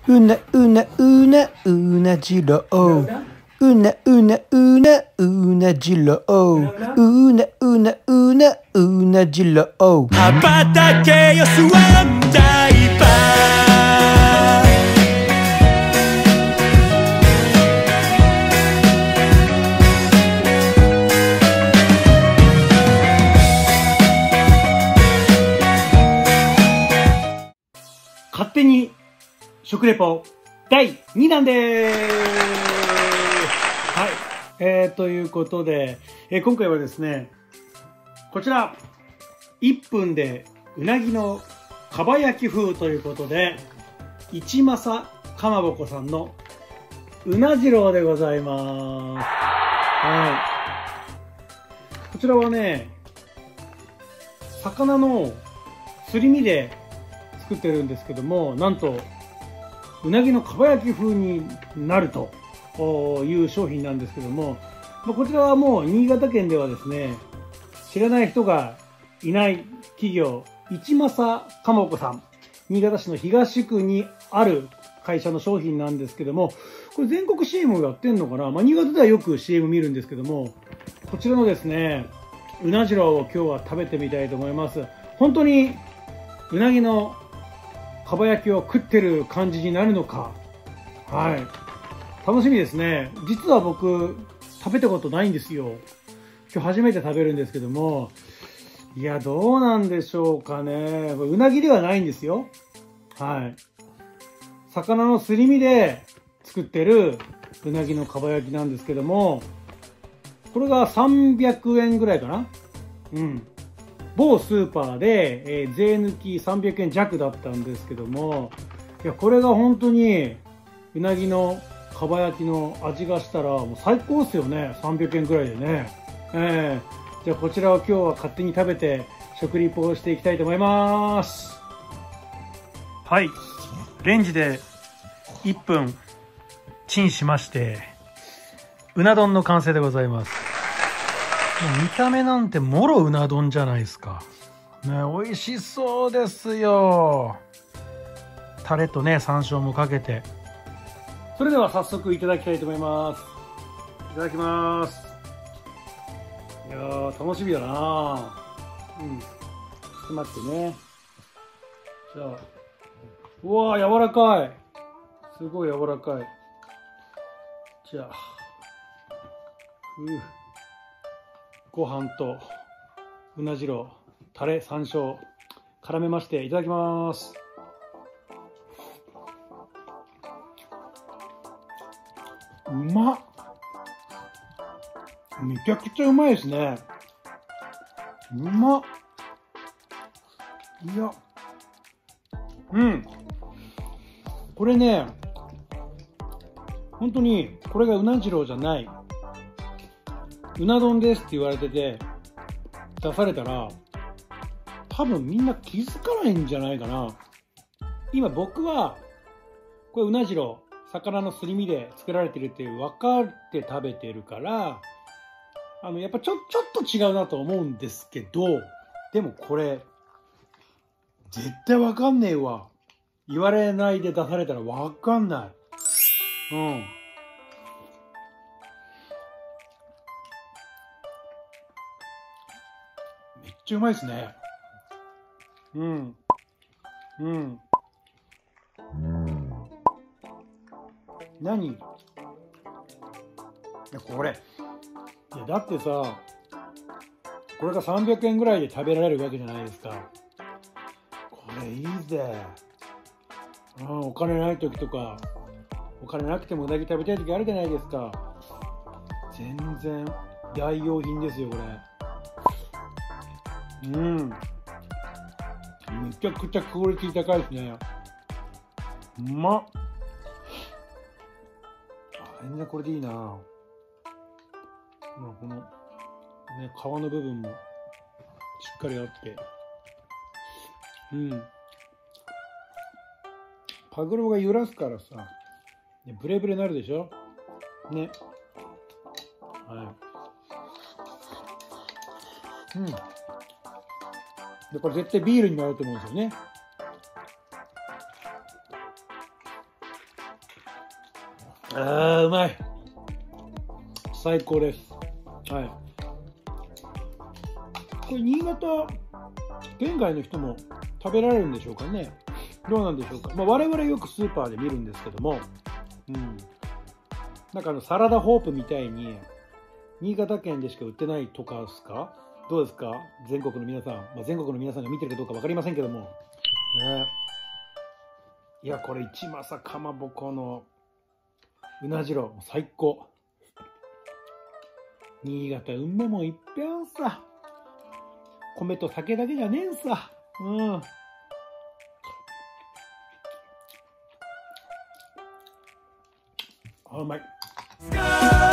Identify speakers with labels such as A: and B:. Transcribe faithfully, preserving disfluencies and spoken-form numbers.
A: うなうなうなうなじろう。うなうなうなうなじろう。うなうなうなうなじろう。羽ばたけよスワンダイバー。勝手に食レポだいにだんでーす。はい、えー、ということで、えー、今回はですね、こちらいっぷんでうなぎのかば焼き風ということで、一政かまぼこさんのうなじろうでございます。はい、こちらはね、魚のすり身で作ってるんですけども、なんとうなぎのかば焼き風になるという商品なんですけども、こちらはもう新潟県ではですね、知らない人がいない企業、一政かまぼこさん、新潟市の東区にある会社の商品なんですけども、これ全国 シーエム やってんのかな、まあ、新潟ではよく シーエム 見るんですけども、こちらのですね、うなじろうを今日は食べてみたいと思います。本当にうなぎのかば焼きを食ってる感じになるのか、はい、楽しみですね。実は僕食べたことないんですよ。今日初めて食べるんですけども、いやどうなんでしょうかね。うなぎではないんですよ。はい、魚のすり身で作ってるうなぎのかば焼きなんですけども、これがさんびゃくえんぐらいかな。うん、某スーパーで、えー、税抜きさんびゃくえん弱だったんですけども、いやこれが本当にうなぎのかば焼きの味がしたらもう最高ですよね。さんびゃくえんぐらいでね、えー、じゃあこちらを今日は勝手に食べて食リポをしていきたいと思います。はい、レンジでいっぷんチンしまして、うな丼の完成でございます。見た目なんてもろうな丼じゃないですか。ね、美味しそうですよ。タレとね、山椒もかけて。それでは早速いただきたいと思います。いただきます。いやー、楽しみだなー。うん。ちょっと待ってね。じゃあ、うわー、柔らかい。すごい柔らかい。じゃあ、うー。ご飯とうなじろう、タレ、山椒絡めましていただきます。うまっ。めちゃくちゃうまいですね。うまっ。いや、うん、これね、本当にこれがうなじろうじゃない、うな丼ですって言われてて出されたら、多分みんな気づかないんじゃないかな。今僕はこれうなじろう、魚のすり身で作られてるって分かって食べてるから、あのやっぱちょちょっと違うなと思うんですけど、でもこれ絶対分かんねえわ。言われないで出されたら分かんない。うん、めっちゃうまいですね。うん。うん。何？いや、これ。いや、だってさ、これがさんびゃくえんぐらいで食べられるわけじゃないですか。これいいぜ。うん、お金ない時とか、お金なくてもうなぎ食べたい時あるじゃないですか。全然代用品ですよ、これ。うん。めちゃくちゃクオリティ高いですね。うまっ。全然これでいいな。まあ、このね、皮の部分もしっかりあって、うん、パグロが揺らすからさ、ね、ブレブレになるでしょね。はい、うん、でこれ絶対ビールにも合うと思うんですよね。 あーうまい、最高です。はい、これ新潟県外の人も食べられるんでしょうかね。どうなんでしょうか。まあ、我々よくスーパーで見るんですけども、うん、なんかあのサラダホープみたいに新潟県でしか売ってないとかですか。どうですか、全国の皆さん、まあ、全国の皆さんが見てるかどうか分かりませんけどもね。いやこれ一政かまぼこのうなじろ最高。新潟うんめもんいっぺんさ、米と酒だけじゃねえんさ。うん、あうまい。